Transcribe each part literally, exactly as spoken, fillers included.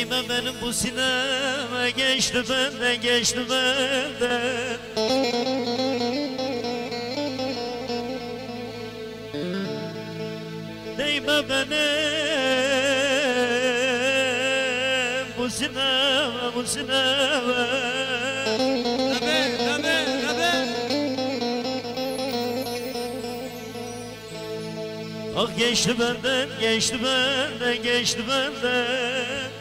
Değme benim bu sineme, geçti benden, geçti benden. Değme benim bu sineme, bu sineme. Tabii, tabii, tabii. Ah geçti benden, geçti benden, geçti benden.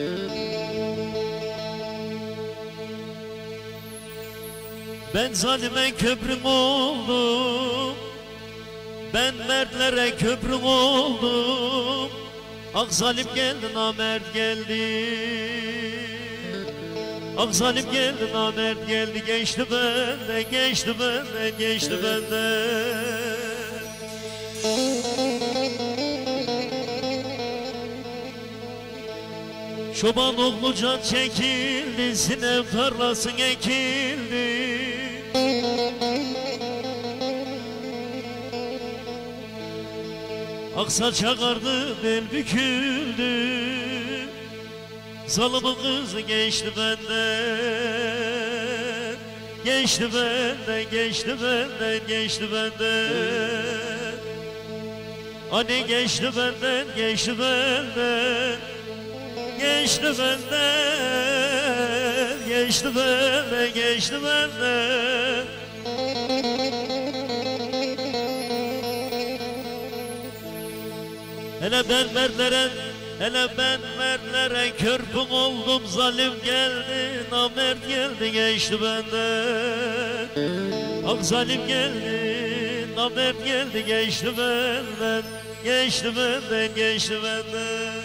Ben zalime köprüm oldum, ben mertlere köprüm oldum. Ah zalim geldi, namert geldi. Ah zalim geldi, namert geldi. Geçti benden, geçti benden, geçti benden. Çoban oğlu can çekildi, sinem tarlasın ekildi. Aksaç çakardı, bel büküldü. Zalımın kızı geçti benden, geçti benden, geçti benden, geçti benden. Anne geçti benden, geçti benden. Geçti benden, geçti benden, geçti benden. Hele ben mertlere, hele ben mertlere körpüm oldum. Zalim geldi, namert geldi, geçti benden. Ah zalim geldi, namert geldi, geçti benden. Geçti benden, geçti benden.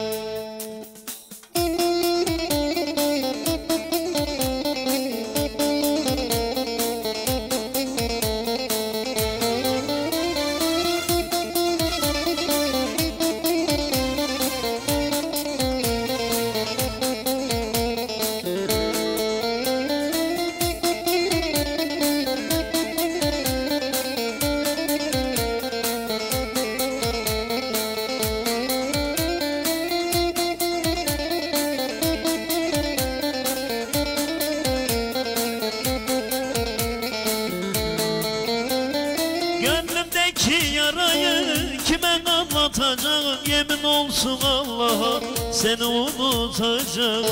Gönlümdeki yarayı kime anlatacağım? Yemin olsun Allah'a seni unutacağım.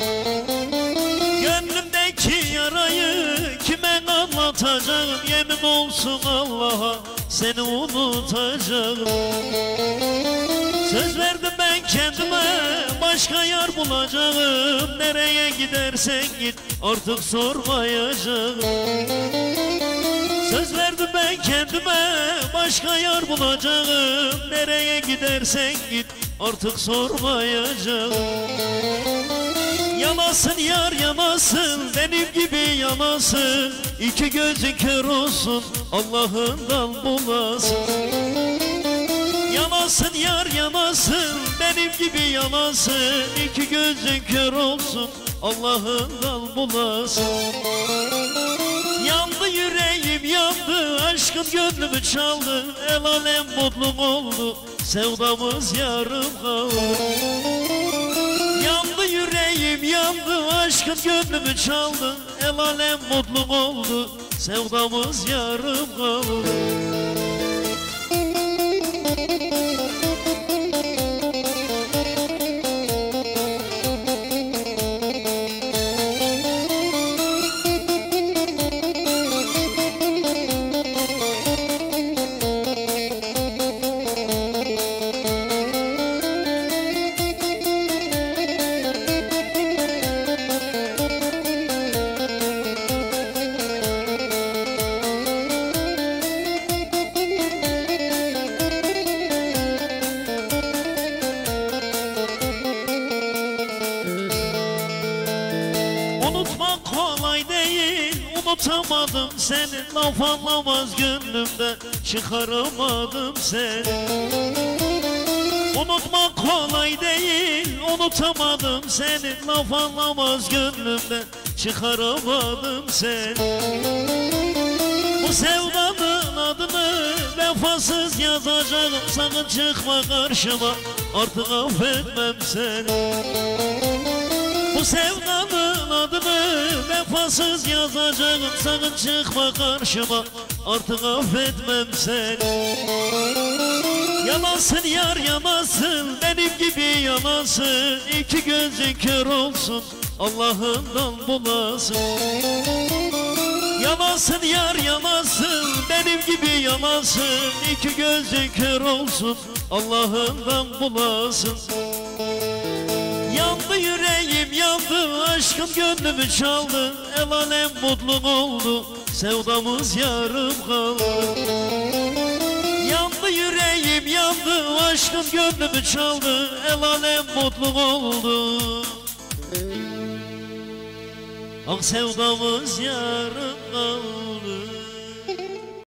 Gönlümdeki yarayı kime anlatacağım? Yemin olsun Allah'a seni unutacağım. Söz verdim ben kendime, başka yar bulacağım. Nereye gidersen git artık sormayacağım. Söz verdim ben kendime, başka yar bulacağım. Nereye gidersen git artık sormayacağım. Yanasın yar yanasın, benim gibi yanasın. İki gözün kör olsun, Allah'ından bulasın. Yanasın yar yanasın, benim gibi yanasın. İki gözün kör olsun, Allah'ından bulasın. Yandı yüreğim yandı, aşkın gönlümü çaldı. El alem mutlu oldu, sevdamız yarım kaldı. Yandı yüreğim yandı, aşkın gönlümü çaldı. El alem mutlu oldu, sevdamız yarım kaldı. Unutmak kolay değil, unutamadım seni. Laf anlamaz gönlümden, çıkaramadım seni. Unutmak kolay değil, unutamadım seni. Laf anlamaz gönlümden, çıkaramadım seni. Bu sevdanın adını vefasız yazacağım. Sakın çıkma karşıma, artık affetmem seni. sevdanın adını vefasız yazacağım. Sakın çıkma karşıma, artık affetmem seni. Yalansın yar yalansın, benim gibi yalansın. İki gözün kör olsun, Allah'ından bulasın. Yalansın yar yalansın, benim gibi yalansın. İki gözün kör olsun, Allah'ından bulasın. Yandı yüreğim yandı, aşkım gönlümü çaldı. El alem mutlu oldu, sevdamız yarım kaldı. Yandı yüreğim yandı, aşkım gönlümü çaldı. El alem mutlu oldu, ah sevdamız yarım kaldı.